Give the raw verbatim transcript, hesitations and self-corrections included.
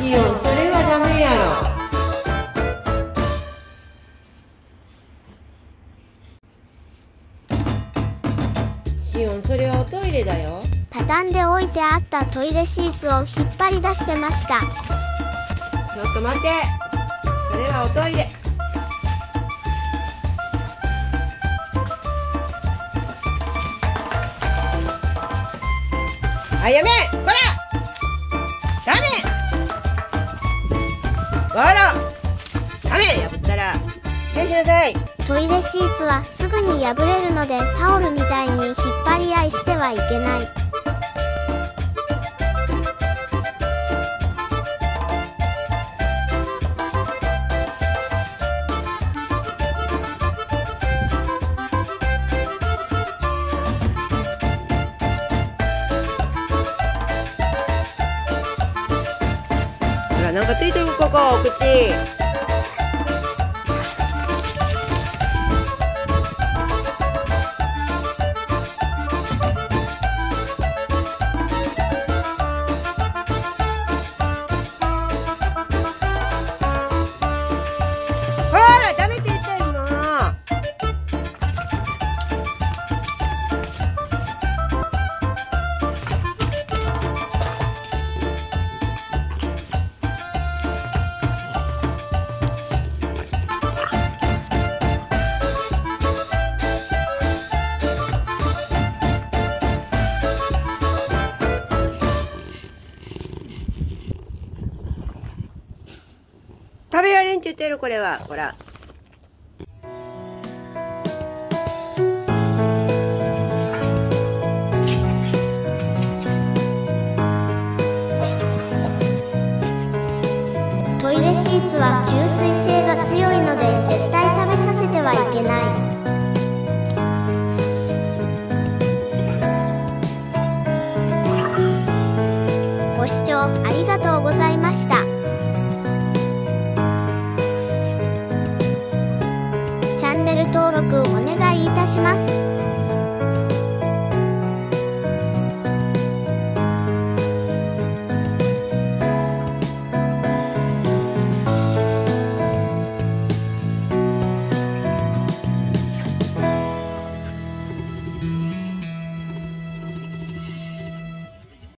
シオン、それはダメやろ。シオン、それはおトイレだよ。 畳んでおいてあったトイレシーツを引っ張り出してました。 ちょっと待って、それはおトイレ。あ、やめ、こらダメ、こらダメ、破ったら返しなさい。 トイレシーツはすぐに破れるので、タオルみたいに引っ張り合いしてはいけない。 ほら、なんかついてる、ここ、お口。ほら、ダメって言ってんの。食べられんって言ってる、これは。ほら。 トイレシーツは吸水性が強いので、絶対食べさせてはいけない。ご視聴ありがとうございました。チャンネル登録お願いいたします。